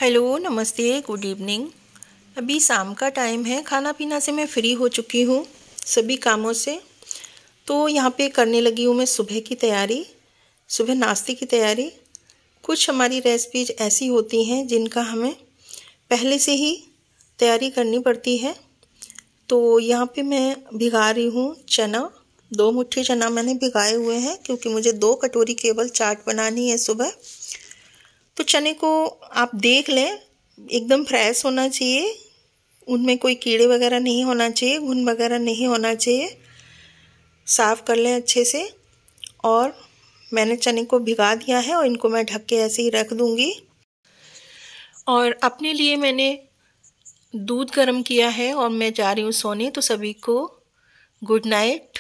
Hello, नमस्ते, good evening. अभी शाम का टाइम है, खाना पीना से मैं फ्री हो चुकी हूँ सभी कामों से। तो यहाँ पे करने लगी हूँ मैं सुबह की तैयारी, सुबह नाश्ते की तैयारी। कुछ हमारी रेसिपीज ऐसी होती हैं जिनका हमें पहले से ही तैयारी करनी पड़ती है। तो यहाँ पे मैं भिगा रही हूँ चना। 2 मुट्ठी चना मैंने भिगाए हुए हैं क्योंकि मुझे 2 कटोरी केवल चाट बनानी है सुबह। तो चने को आप देख लें, एकदम फ्रेश होना चाहिए, उनमें कोई कीड़े वगैरह नहीं होना चाहिए, घुन वगैरह नहीं होना चाहिए। साफ़ कर लें अच्छे से। और मैंने चने को भिगा दिया है और इनको मैं ढक के ऐसे ही रख दूंगी। और अपने लिए मैंने दूध गर्म किया है और मैं जा रही हूँ सोने। तो सभी को good night,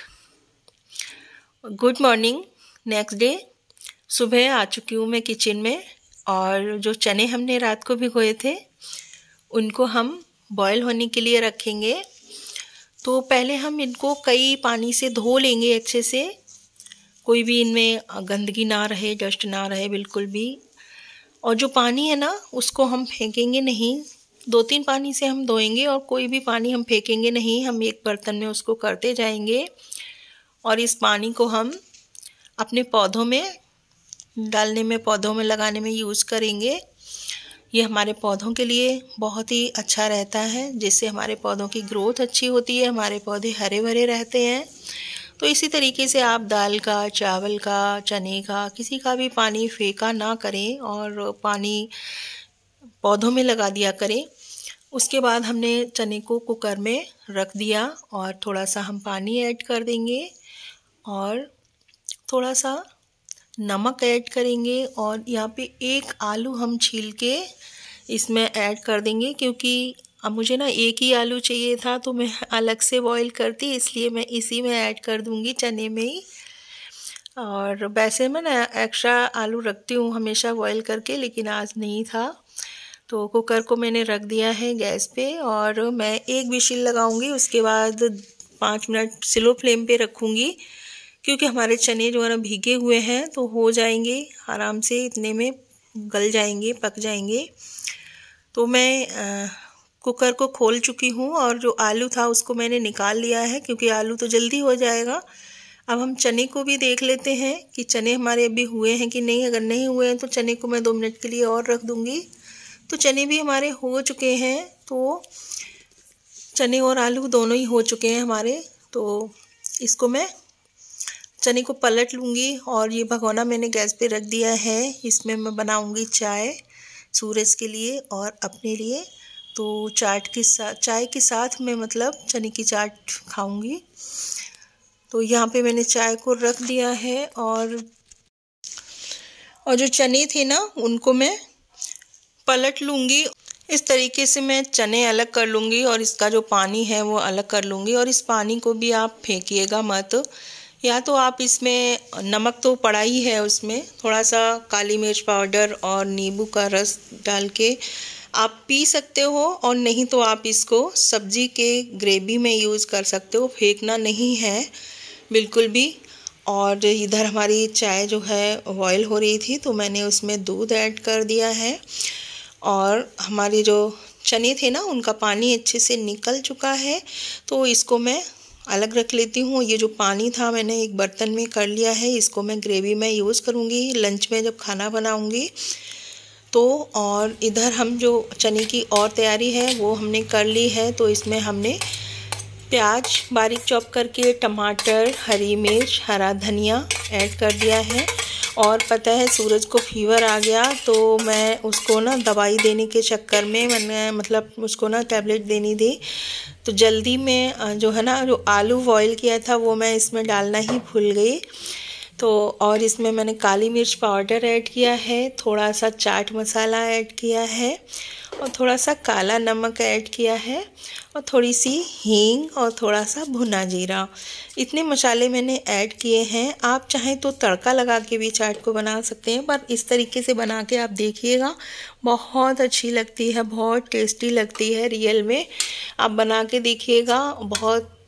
good morning. Next day सुबह आ चुकी हूँ मैं किचन में। और जो चने हमने रात को भिगोए थे उनको हम बॉईल होने के लिए रखेंगे। तो पहले हम इनको कई पानी से धो लेंगे अच्छे से, कोई भी इनमें गंदगी ना रहे, डस्ट ना रहे बिल्कुल भी। और जो पानी है ना उसको हम फेंकेंगे नहीं, 2-3 पानी से हम धोएंगे और कोई भी पानी हम फेंकेंगे नहीं। हम एक बर्तन में उसको करते जाएंगे और इस पानी को हम अपने पौधों में डालने में, पौधों में लगाने में यूज़ करेंगे। ये हमारे पौधों के लिए बहुत ही अच्छा रहता है, जिससे हमारे पौधों की ग्रोथ अच्छी होती है, हमारे पौधे हरे भरे रहते हैं। तो इसी तरीके से आप दाल का, चावल का, चने का, किसी का भी पानी फेंका ना करें और पानी पौधों में लगा दिया करें। उसके बाद हमने चने को कुकर में रख दिया और थोड़ा सा हम पानी ऐड कर देंगे और थोड़ा सा नमक ऐड करेंगे। और यहाँ पे 1 आलू हम छील के इसमें ऐड कर देंगे, क्योंकि अब मुझे ना 1 ही आलू चाहिए था तो मैं अलग से बॉईल करती, इसलिए मैं इसी में ऐड कर दूँगी, चने में ही। और वैसे मैं ना एक्स्ट्रा आलू रखती हूँ हमेशा बॉईल करके, लेकिन आज नहीं था। तो कुकर को मैंने रख दिया है गैस पे और मैं 1 विशिल लगाऊंगी। उसके बाद 5 मिनट स्लो फ्लेम पे रखूँगी, क्योंकि हमारे चने जो है ना भीगे हुए हैं तो हो जाएंगे आराम से, इतने में गल जाएंगे, पक जाएंगे। तो मैं कुकर को खोल चुकी हूँ और जो आलू था उसको मैंने निकाल लिया है, क्योंकि आलू तो जल्दी हो जाएगा। अब हम चने को भी देख लेते हैं कि चने हमारे अभी हुए हैं कि नहीं। अगर नहीं हुए हैं तो चने को मैं 2 मिनट के लिए और रख दूँगी। तो चने भी हमारे हो चुके हैं, तो चने और आलू दोनों ही हो चुके हैं हमारे। तो इसको मैं चने को पलट लूँगी और ये भगोना मैंने गैस पे रख दिया है। इसमें मैं बनाऊँगी चाय सूरज के लिए और अपने लिए। तो चाय के साथ मैं मतलब चने की चाट खाऊँगी। तो यहाँ पे मैंने चाय को रख दिया है और जो चने थे ना उनको मैं पलट लूँगी। इस तरीके से मैं चने अलग कर लूँगी और इसका जो पानी है वो अलग कर लूँगी। और इस पानी को भी आप फेंकिएगा मत, या तो आप इसमें नमक तो पड़ा ही है, उसमें थोड़ा सा काली मिर्च पाउडर और नींबू का रस डाल के आप पी सकते हो, और नहीं तो आप इसको सब्जी के ग्रेवी में यूज़ कर सकते हो। फेंकना नहीं है बिल्कुल भी। और इधर हमारी चाय जो है बॉयल हो रही थी तो मैंने उसमें दूध ऐड कर दिया है और हमारे जो चने थे ना उनका पानी अच्छे से निकल चुका है। तो इसको मैं अलग रख लेती हूँ। ये जो पानी था मैंने एक बर्तन में कर लिया है, इसको मैं ग्रेवी में यूज़ करूँगी लंच में जब खाना बनाऊँगी तो। और इधर हम जो चने की और तैयारी है वो हमने कर ली है। तो इसमें हमने प्याज बारीक चॉप करके, टमाटर, हरी मिर्च, हरा धनिया ऐड कर दिया है। और पता है सूरज को फीवर आ गया तो मैं उसको ना दवाई देने के चक्कर में मैंने मतलब उसको ना टैबलेट देनी थी। तो जल्दी में जो है ना जो आलू बॉईल किया था वो मैं इसमें डालना ही भूल गई। तो और इसमें मैंने काली मिर्च पाउडर ऐड किया है, थोड़ा सा चाट मसाला ऐड किया है और थोड़ा सा काला नमक ऐड किया है और थोड़ी सी हींग और थोड़ा सा भुना जीरा। इतने मसाले मैंने ऐड किए हैं। आप चाहें तो तड़का लगा के भी चाट को बना सकते हैं, पर इस तरीके से बना के आप देखिएगा, बहुत अच्छी लगती है, बहुत टेस्टी लगती है। रियल में आप बना के देखिएगा, बहुत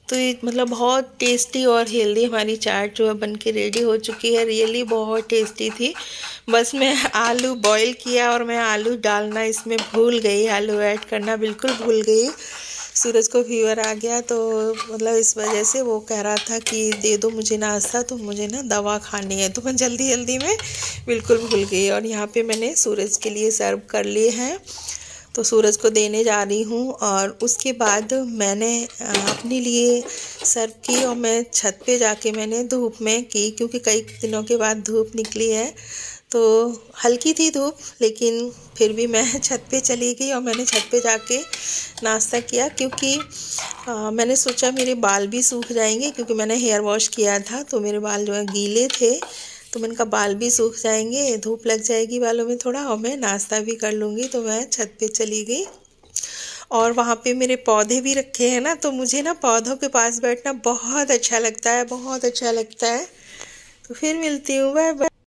तो ये मतलब बहुत टेस्टी और हेल्दी हमारी चाट जो है बन के रेडी हो चुकी है। रियली बहुत टेस्टी थी। बस मैं आलू बॉईल किया और मैं आलू डालना इसमें भूल गई, आलू ऐड करना बिल्कुल भूल गई। सूरज को फीवर आ गया तो मतलब इस वजह से वो कह रहा था कि दे दो मुझे नाश्ता, तो मुझे ना दवा खानी है, तो मैं जल्दी जल्दी में बिल्कुल भूल गई। और यहाँ पे मैंने सूरज के लिए सर्व कर लिए हैं, तो सूरज को देने जा रही हूँ। और उसके बाद मैंने अपने लिए सर्व की और मैं छत पे जाके मैंने धूप में की, क्योंकि कई दिनों के बाद धूप निकली है। तो हल्की थी धूप, लेकिन फिर भी मैं छत पे चली गई और मैंने छत पे जाके नाश्ता किया, क्योंकि मैंने सोचा मेरे बाल भी सूख जाएंगे, क्योंकि मैंने हेयर वॉश किया था तो मेरे बाल जो है गीले थे। तो मैंने कहा बाल भी सूख जाएंगे, धूप लग जाएगी बालों में थोड़ा, और मैं नाश्ता भी कर लूँगी। तो मैं छत पे चली गई और वहाँ पे मेरे पौधे भी रखे हैं ना, तो मुझे ना पौधों के पास बैठना बहुत अच्छा लगता है, बहुत अच्छा लगता है। तो फिर मिलती हूँ, बाय बाय।